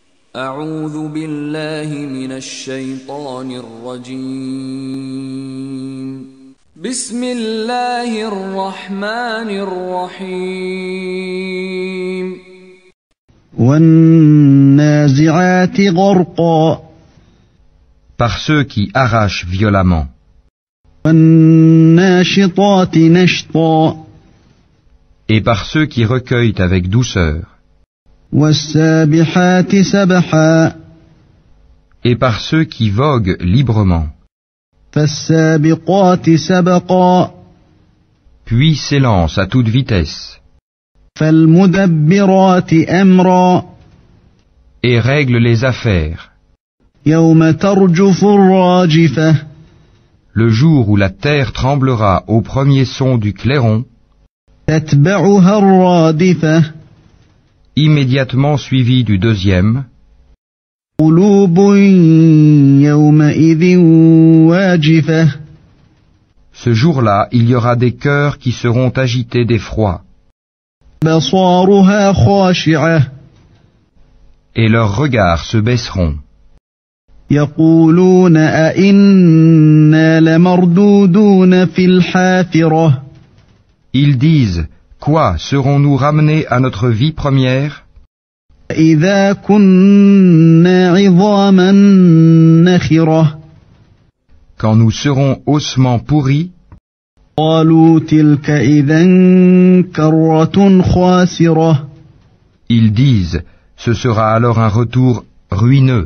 أعوذ بالله من الشيطان الرجيم بسم الله الرحمن الرحيم والنازعات غرقا Par ceux qui arrachent violemment, والناشطات نشطا et par ceux qui recueillent avec douceur, والسابحات سبحا et par ceux qui voguent librement, فالسابقات سبقا puis s'élancent à toute vitesse, فالمدبرات أمرا et règlent les affaires, يوم ترجف الراجفة le jour où la terre tremblera au premier son du clairon, تتبعها الرادفة immédiatement suivi du deuxième, قلوب يومئذ واجفة ce jour-là il y aura des cœurs qui seront agités d'effroi, بصارها خاشعة et leurs regards se baisseront. يقولون أئنا لمردودون في الحافرة Ils disent, quoi, serons-nous ramenés à notre vie première, إذا كنا عظاما نخرة quand nous serons ossements pourris? قالوا تلك إذا كرة خاسرة Ils disent, ce sera alors un retour ruineux.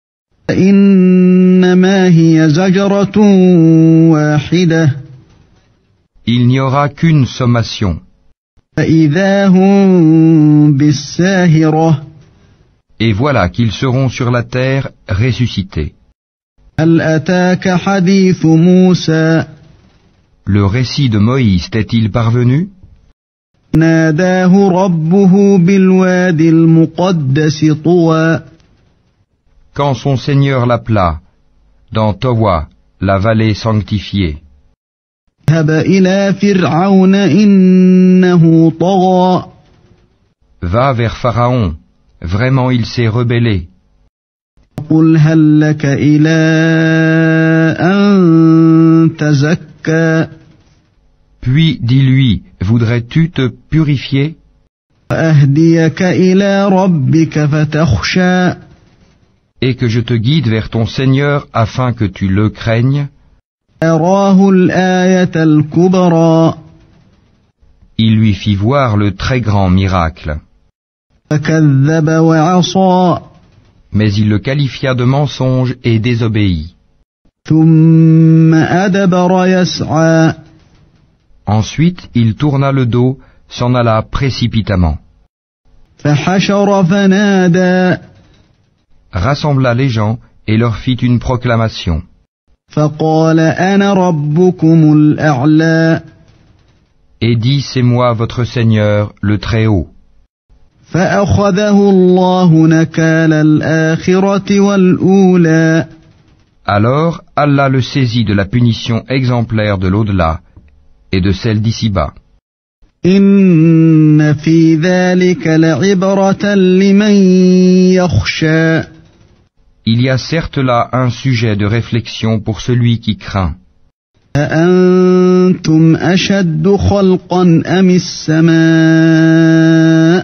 إنما هي زجرة واحدة Il n'y aura qu'une sommation, فإذا هم بالساهرة et voilà qu'ils seront sur la terre ressuscités. هل أتاك حديث موسى Le récit de Moïse t'est-il parvenu? ناداه ربه بالوادي المقدس طوى Quand son Seigneur l'appela, dans Towa, la vallée sanctifiée, اذهب إلى فرعون إنه طغى va vers Pharaon, vraiment il s'est rebellé, قل هل لك إلى أن تزكى puis dis-lui, voudrais-tu te purifier وأهديك إلى ربك فتخشى et que je te guide vers ton Seigneur afin que tu le craignes? أراه الآية الكبرى Il lui fit voir le très grand miracle, فكذب وعصى mais il le qualifia de mensonge et désobéit. ثم أدبر يسعى Ensuite il tourna le dos, s'en alla précipitamment, فحشر فنادى rassembla les gens et leur fit une proclamation. فقال أنا ربكم الأعلى Et dit, c'est moi votre Seigneur, le Très-Haut. فأخذه الله نكال الآخرة والأولى Alors Allah le saisit de la punition exemplaire de l'au-delà et de celle d'ici-bas. إن في ذلك لعبرة لمن يخشى Il y a certes là un sujet de réflexion pour celui qui craint. أأنتم أشد خلقا أم السماء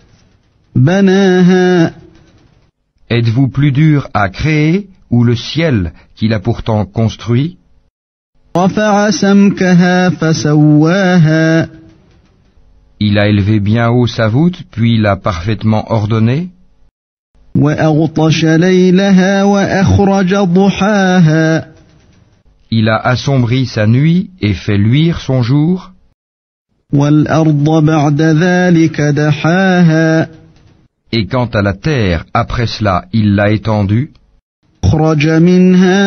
بناها Êtes-vous plus dur à créer ou le ciel qu'il a pourtant construit? رفع سمكها فسواها Il a élevé bien haut sa voûte, puis l'a parfaitement ordonnée. وأغطش ليلها وأخرج ضحاها Il a assombri sa nuit et fait luire son jour. والأرض بعد ذلك دحاها Et quant à la terre, après cela, il l'a étendue. أخرج منها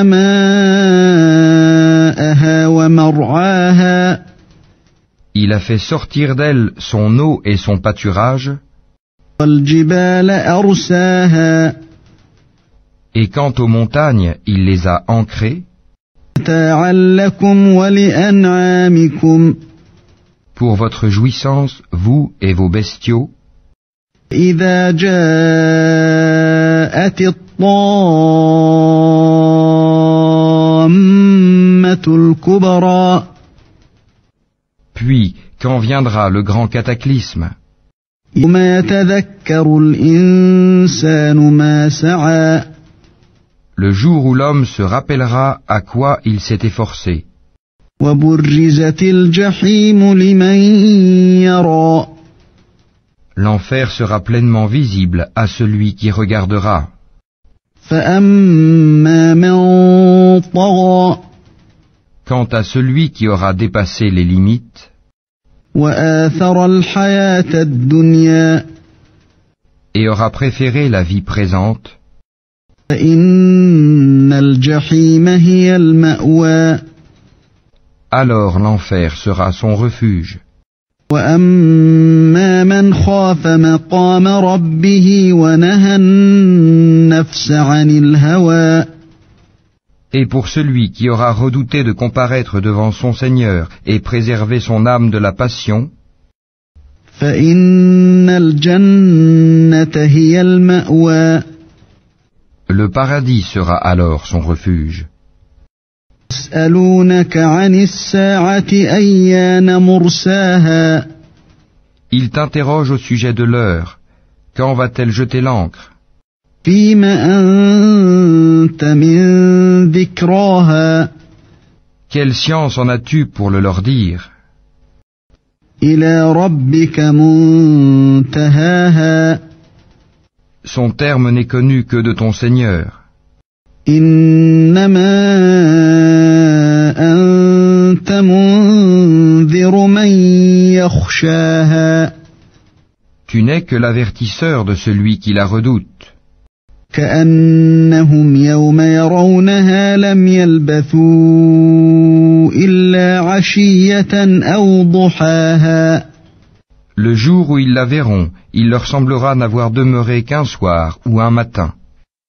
ماءها ومرعاها Il a fait sortir d'elle son eau et son pâturage. والجبال أرساها Et quant aux montagnes, il les a ancrées. متاعا لكم ولأنعامكم Pour votre jouissance, vous et vos bestiaux. إذا جاء وجاءت الطامة الكبرى Puis, quand viendra le grand cataclysme, يوم يتذكر الإنسان ما سعى le jour où l'homme se rappellera à quoi il s'est efforcé, وبرزت الجحيم لمن يرى l'enfer sera pleinement visible à celui qui regardera. فأما من طغى Quant à celui qui aura dépassé les limites وآثر الحياة الدنيا et aura préféré la vie présente, فإن الجحيم هي المأوى alors l'enfer sera son refuge. وأما من خاف مقام ربه ونهى النفس عن الهوى Et pour celui qui aura redouté de comparaître devant son Seigneur et préserver son âme de la passion, فإن الجنة هي المأوى le paradis sera alors son refuge. يسألونك عن الساعة أيان مرساها Il t'interroge au sujet de l'heure. Quand va-t-elle jeter l'ancre? فيم أنت من ذكراها Quelle science en as-tu pour le leur dire? إلى ربك منتهاها Son terme n'est connu que de ton Seigneur. إنما أنت منذر من يخشاها Tu n'es que l'avertisseur de celui qui la redoute. كأنهم يوم يرونها لم يلبثوا إلا عشية أو ضحاها Le jour où ils la verront, il leur semblera n'avoir demeuré qu'un soir ou un matin.